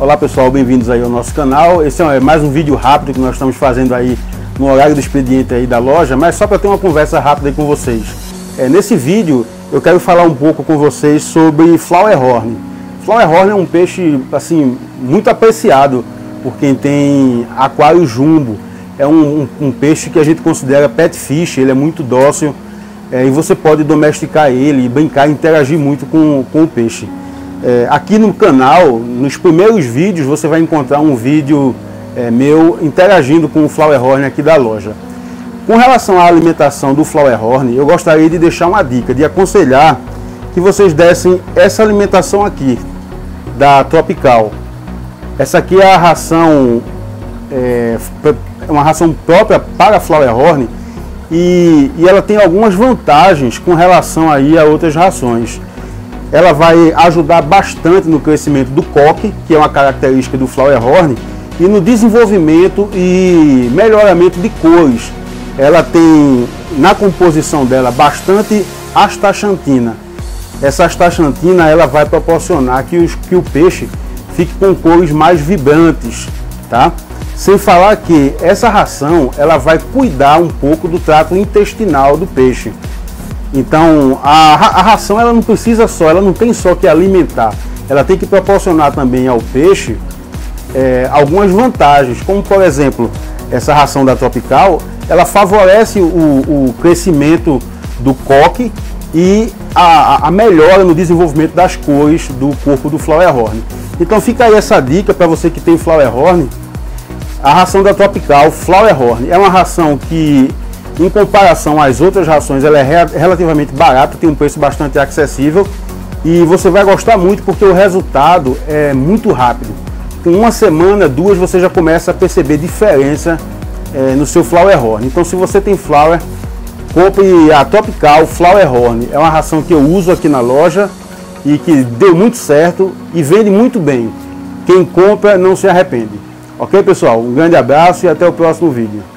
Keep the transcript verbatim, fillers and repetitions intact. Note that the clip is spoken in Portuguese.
Olá pessoal, bem-vindos aí ao nosso canal. Esse é mais um vídeo rápido que nós estamos fazendo aí no horário do expediente aí da loja, mas só para ter uma conversa rápida aí com vocês. É, nesse vídeo eu quero falar um pouco com vocês sobre Flowerhorn. Flowerhorn é um peixe assim muito apreciado por quem tem aquário jumbo. É um, um, um peixe que a gente considera pet fish, ele é muito dócil é, e você pode domesticar ele, brincar, interagir muito com, com o peixe. É, aqui no canal, nos primeiros vídeos, você vai encontrar um vídeo é, meu interagindo com o Flowerhorn aqui da loja. Com relação à alimentação do Flowerhorn, eu gostaria de deixar uma dica, de aconselhar que vocês dessem essa alimentação aqui, da Tropical. Essa aqui é a ração, é, uma ração própria para Flowerhorn e, e ela tem algumas vantagens com relação aí a outras rações. Ela vai ajudar bastante no crescimento do coque, que é uma característica do Flowerhorn, e no desenvolvimento e melhoramento de cores. Ela tem na composição dela bastante astaxantina. Essa astaxantina ela vai proporcionar que, os, que o peixe fique com cores mais vibrantes, tá? Sem falar que essa ração ela vai cuidar um pouco do trato intestinal do peixe. Então a, a ração ela não precisa só, ela não tem só que alimentar, ela tem que proporcionar também ao peixe é, algumas vantagens, como por exemplo essa ração da Tropical, ela favorece o, o crescimento do coque e a, a melhora no desenvolvimento das cores do corpo do Flowerhorn. Então fica aí essa dica para você que tem Flowerhorn. A ração da Tropical Flowerhorn é uma ração que, em comparação às outras rações, ela é relativamente barata, tem um preço bastante acessível e você vai gostar muito porque o resultado é muito rápido. Com uma semana, duas, você já começa a perceber diferença é, no seu Flowerhorn. Então, se você tem Flower, compre a Tropical Flowerhorn. É uma ração que eu uso aqui na loja e que deu muito certo e vende muito bem. Quem compra não se arrepende. Ok, pessoal? Um grande abraço e até o próximo vídeo.